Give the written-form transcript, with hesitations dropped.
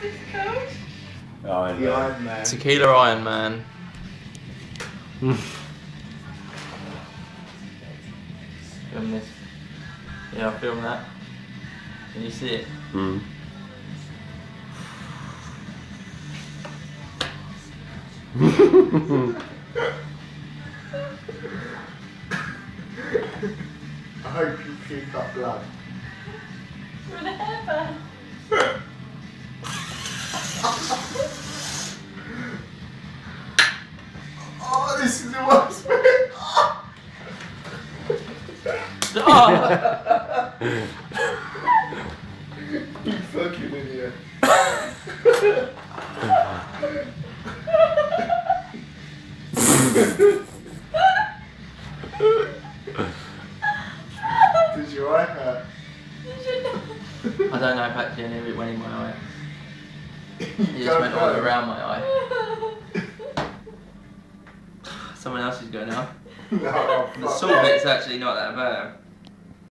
this called? Iron The Man. Iron Man. Tequila Iron Man. Film this. Yeah, I'll film that. Can you see it? Mm. I hope you puke up blood. With a hairband. Oh, this is the worst bit. Oh! You fucking idiot. Does your eye hurt? I don't know if actually any of it went in my eye. It just Don't went all know. around my eye. Someone else is going now. No, The fuck. salt bit's actually not that bad.